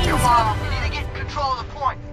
Come on, we need to get control of the point.